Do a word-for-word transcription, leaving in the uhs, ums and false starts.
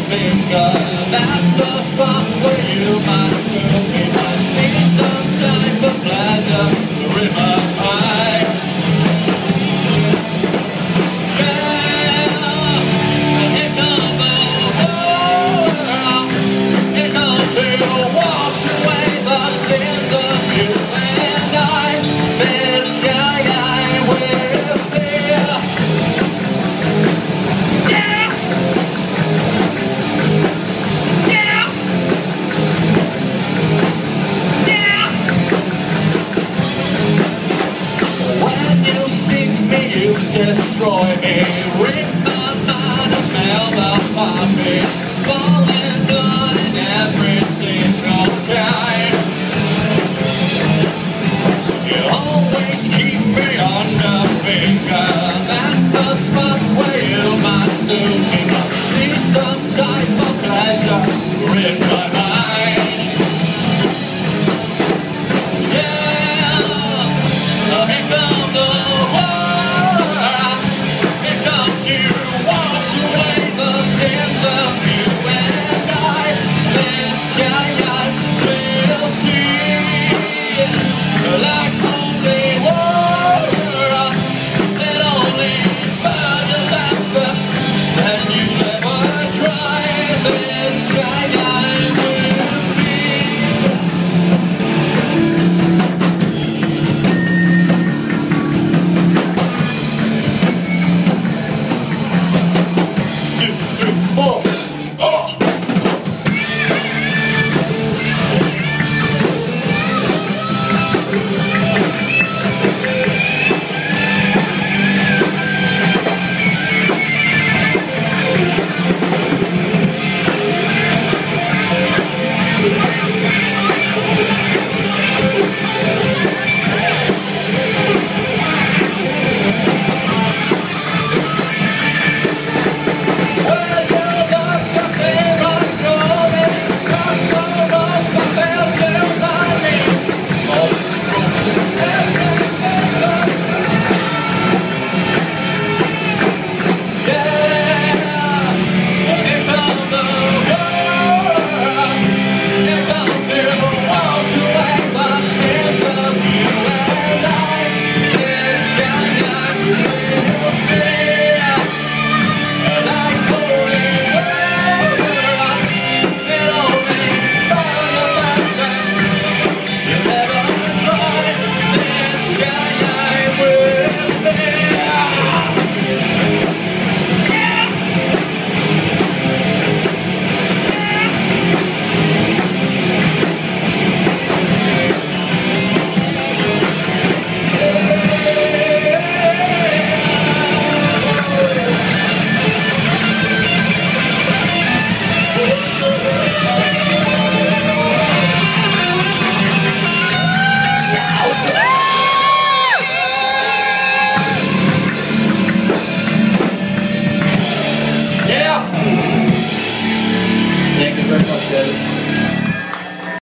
finger. That's the spot where you might still be. Might take some time for pleasure. The river high. Yeah, it comes over. It comes to wash away the sins of you and I. This sky I will fear. Yeah. Yeah. Yeah. When you seek me, you destroy me. Rip my mind and smell the